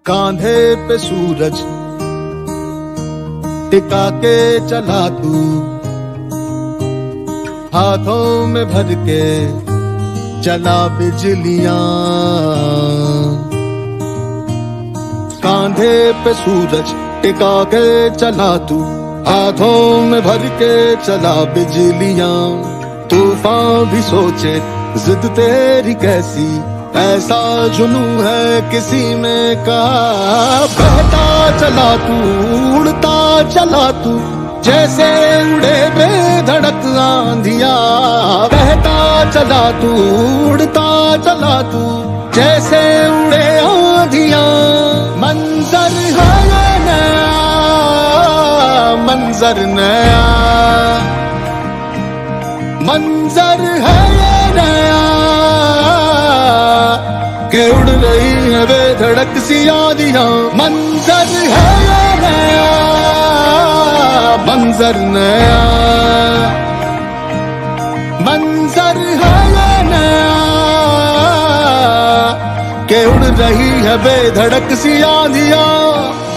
कांधे पे सूरज टिका के चला तू, हाथों में भर के चला बिजलियां। कांधे पे सूरज टिका के चला तू, हाथों में भर के चला बिजलियां। तूफान भी सोचे जिद तेरी कैसी, ऐसा जुनू है किसी में कहा। बहता चला तू, उड़ता चला तू, जैसे उड़े बेधड़क आंधिया। बहता चला तू, उड़ता चला तू, जैसे उड़े आंधिया। मंजर है नया, मंजर नया, मंजर है नया के उड़ रही है बेधड़क सी आंधियां। मंजर है नया, मंजर नया, मंजर है नया के उड़ रही है बेधड़क सी आंधियां।